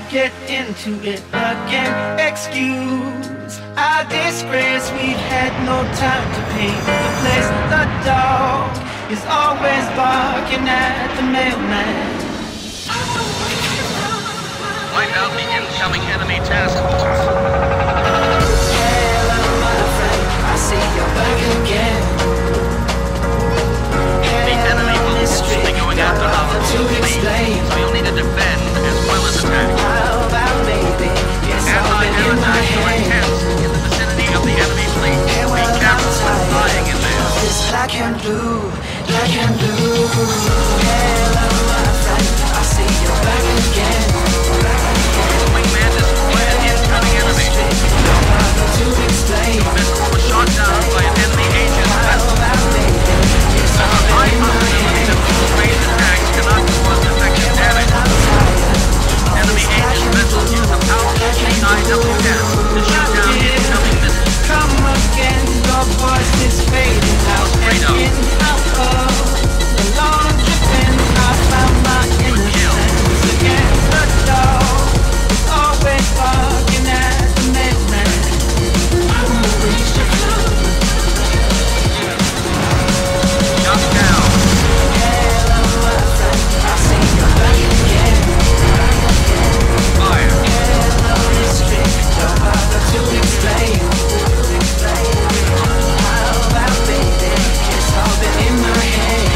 get into it again. Excuse our disgrace, we've had no time to paint the place. The dog is always barking at the mailman. Wipe out the incoming enemy task force. Hello, my friend, I see you're back again. The enemy will also be going after our fleet, so you'll need to defend as well as attack. How about baby? Yes, Anti-air attacks are intense in the vicinity of the enemy fleet. Be careful when flying in there. It's black and blue, black and blue. Hello, my friend, I see you're back again. The wingman destroyed an incoming enemy. No bother to explain. The missile was shot down by an enemy agent vessel. There's a high possibility that these range attacks cannot cause effective damage. Enemy agent vessels use a powerful C9W10 to shoot down incoming missiles. Come again, your voice is fading out. And in out of the long defense, I found my innocence again. The dog is always barking at the mailman. Shot down. Hello, my friend, I see you're back again. Fire. Hello, mystery, no bother to explain. How about baby? It's all been in my head.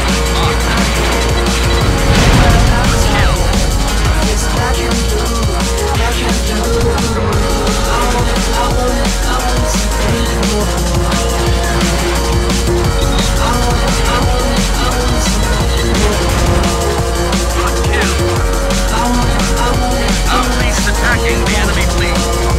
Kill. It's black and blue, black and blue. I want something more. I want something more. Good kill. Our fleet is attacking the enemy fleet.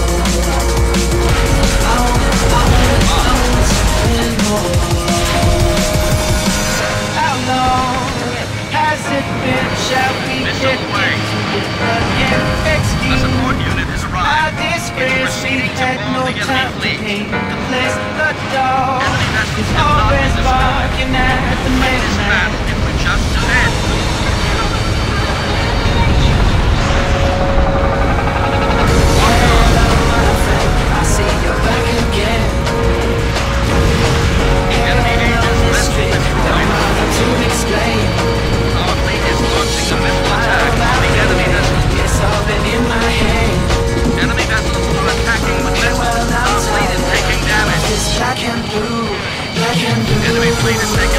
How long has it been? Shall we Missile get away. again? A Excuse support unit has our arrived. disgrace. proceeding We to had bomb no the enemy time to fleet. paint the place. The dog Enemy vessels is have not always been destroyed. barking at the This mailman. battle is for just men. I see you're back again. Enemy agents vessel destroyed. To explain. Our fleet is launching a missile attack on the enemy vessels. It's all been in my head. Enemy vessels are attacking with missiles. Our fleet is taking damage. It's black and blue, black and blue. Enemy fleet is taking